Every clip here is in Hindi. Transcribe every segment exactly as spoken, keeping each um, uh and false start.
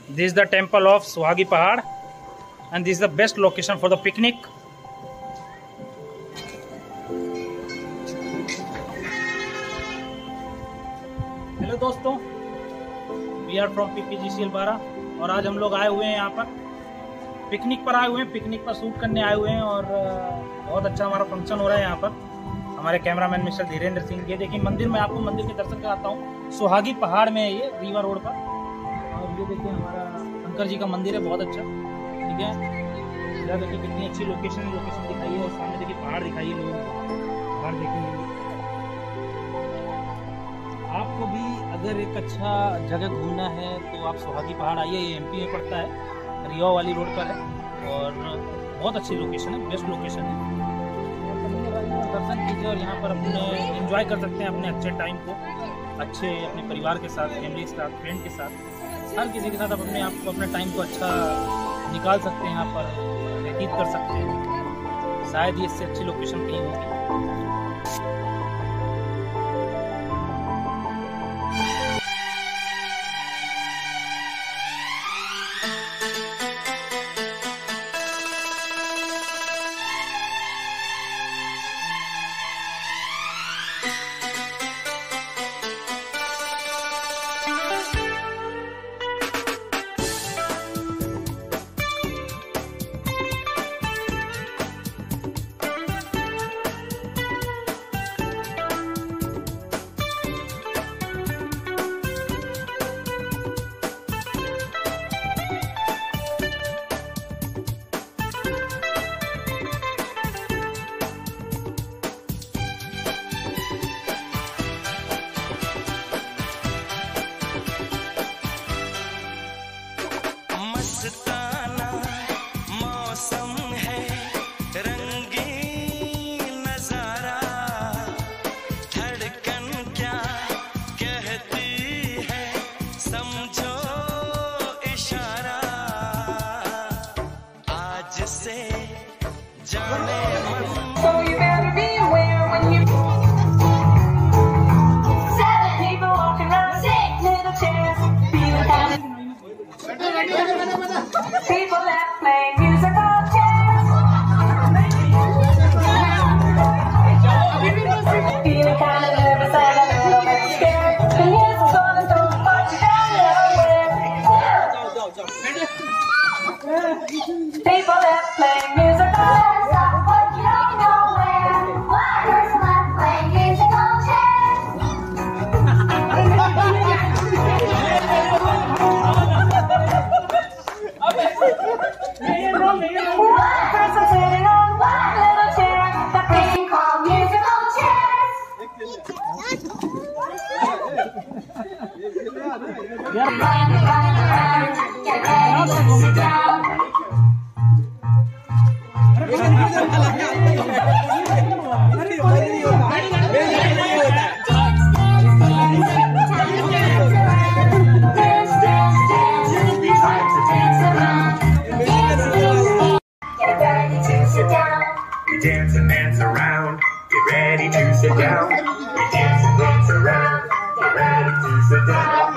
This is the temple of Suhagi Pahad, and this is the best location for the picnic. Hello दोस्तों, वी आर फ्रॉम पीपीजीसीएल बारह और आज हम लोग आए हुए हैं यहाँ पर पिकनिक पर आए हुए हैं पिकनिक पर शूट करने आए हुए हैं और बहुत अच्छा हमारा फंक्शन हो रहा है यहाँ पर। हमारे कैमरामैन मिस्टर धीरेन्द्र सिंह। ये देखिए मंदिर में आपको मंदिर के दर्शन कराता हूँ। सुहागी पहाड़ में है ये, रीवा रोड पर। और ये देखिए हमारा शंकर जी का मंदिर है, बहुत अच्छा। ठीक है, इधर देखिए कितनी अच्छी लोकेशन लोकेशन दिखाई है और सामने देखिए पहाड़ दिखाई है लोगों को। पहाड़ देखेंगे आपको भी अगर एक अच्छा जगह घूमना है तो आप सुहागी पहाड़ आइए। ये एमपी में पड़ता है, रीवा वाली रोड पर है और बहुत अच्छी लोकेशन है, बेस्ट लोकेशन है। दर्शन कीजिए और यहाँ पर अपने एंजॉय कर सकते हैं अपने अच्छे टाइम को, अच्छे अपने परिवार के साथ, फैमिली के साथ, फ्रेंड के साथ, हर किसी के साथ आप अपने आप को अपने टाइम को अच्छा निकाल सकते हैं, यहाँ पर व्यतीत कर सकते हैं। शायद ये इससे अच्छी लोकेशन कहीं होगी। People that play musical chairs, feeling kind of nervous and a little bit scared. The music's gonna throw a party down nowhere. People that play musical chairs, but you don't know where. One person left playing musical chairs. One person sitting on one little chair, the thing called musical chairs. Running, running around, get ready to sit down. Dance, dance, dance, it'll be time to dance around. Get ready to sit down. We dance and dance around. Get ready to sit down. We dance and dance around. Get ready to sit down.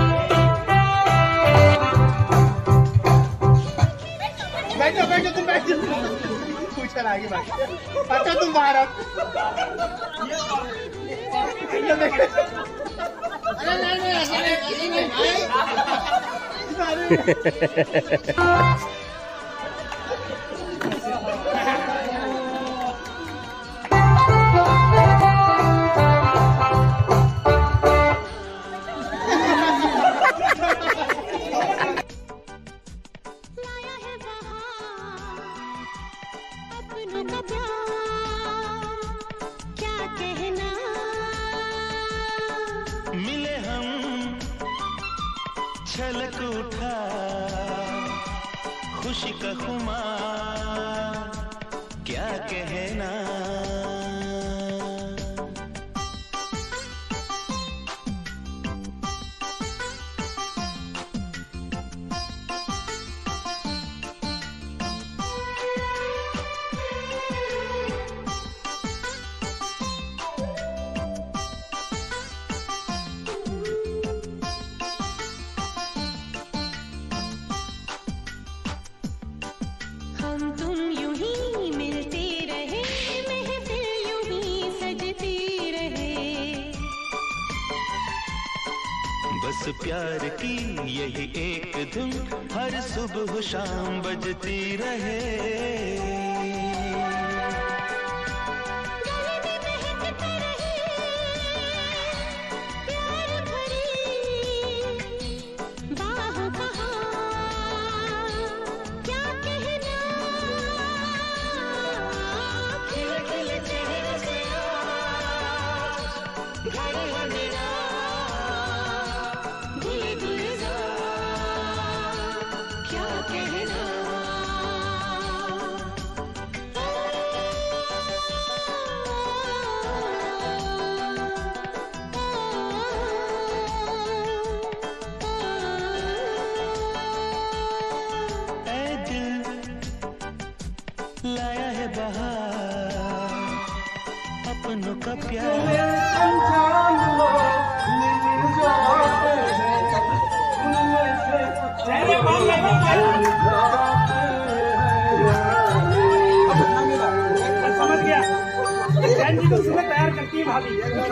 बैठो बैठो तुम बैठो। मिले हम छलक उठा खुशी का खुमार क्या कहना। हम तुम यूं ही मिलते रहे, महफिल यूं ही सजती रहे। बस प्यार की यही एक धुन हर सुबह शाम बजती रहे। लाया है बहार अपनों का प्यार। समझ गया बहन जी तो सुबह तैयार करती है भाभी।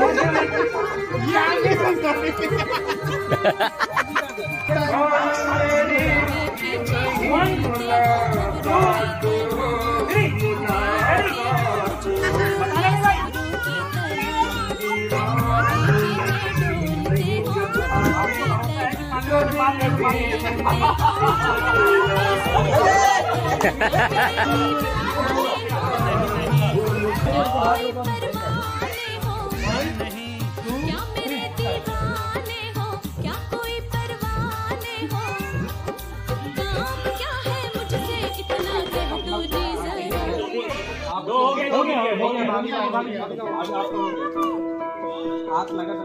हाथ लगा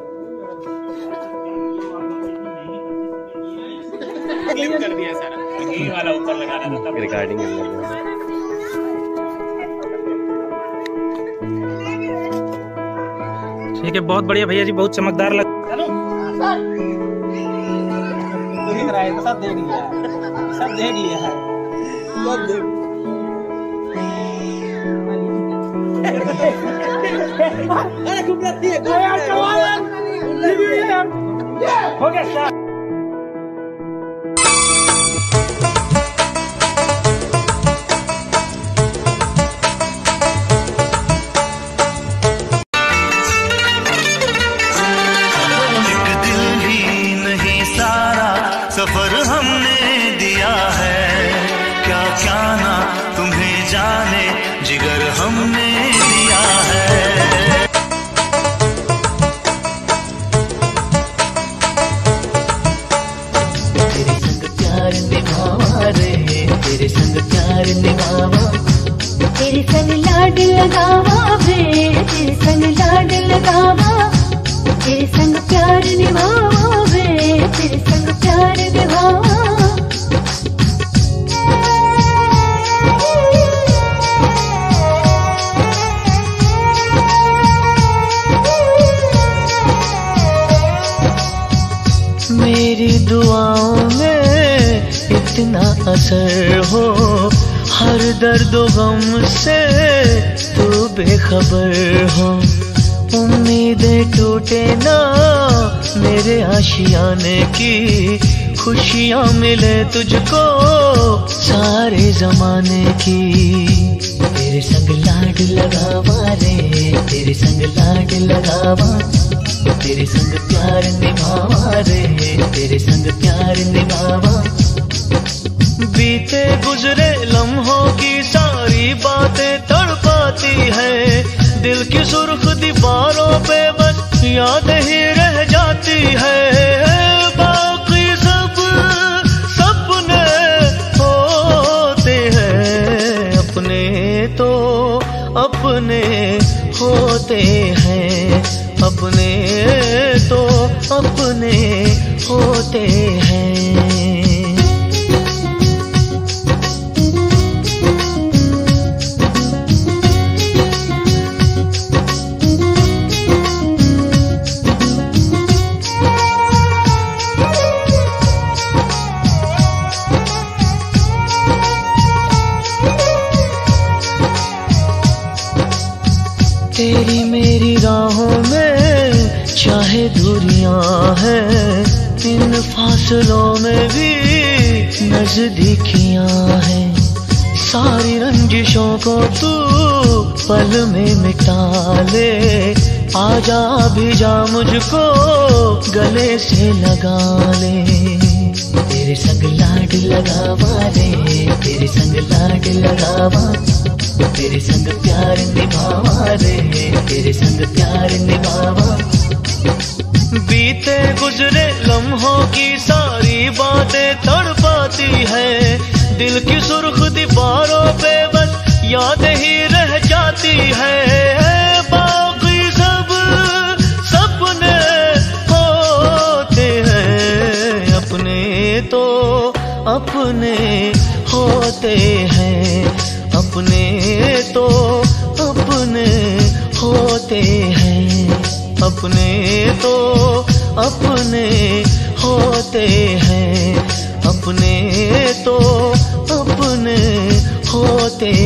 कर दिया सारा ये वाला ऊपर लगा रहा था रिकॉर्डिंग कर रहा ठीक है। बहुत बढ़िया भैया जी, बहुत चमकदार लग सब देख लिया सब देख लिया है हो गया। सफर हमने दिया है क्या क्या ना तुम्हें जाने जिगर हमने दिया है। तेरे संग प्यार निभावा रे, तेरे संग प्यार निभावा, तेरे संग लाड लगावा रे, तेरे संग लाड लगावा, तेरे संग प्यार निभावा रे, तेरे संग प्यार निभावा। मेरी दुआओं में इतना असर हो, हर दर्द गम से तू बेखबर हो। उम्मीदें टूटे ना मेरे आशियाने की, खुशियाँ मिले तुझको सारे जमाने की। तेरे संग लाड लगावा रे, तेरे संग लाड लगावा, तेरे संग प्यार निभावा रे, तेरे संग प्यार निभावा। बीते गुजरे लम्हों की सारी बातें तड़पाती है, दिल की सुर्ख दीवारों पे बस याद ही रह जाती है। बाकी सब सपने होते हैं, अपने तो अपने होते हैं, अपने तो अपने होते हैं। तेरी मेरी राहों में चाहे दूरियां हैं, इन फासलों में भी नजदीकियां हैं। सारी रंजिशों को तू पल में मिटा ले, आजा भी जा मुझको गले से लगा ले। तेरे संग लाड लगावा रे, तेरे संग लाड लगावा, तेरे संग प्यार निभावा रे, तेरे संग प्यार निभावा। बीते गुजरे लम्हों की सारी बातें तड़पाती है, दिल की सुर्ख दीवारों पे बस याद ही रह जाती है। बाकी सब सपने होते हैं, अपने तो अपने होते हैं, अपने तो अपने होते हैं, अपने तो अपने होते हैं, अपने तो अपने होते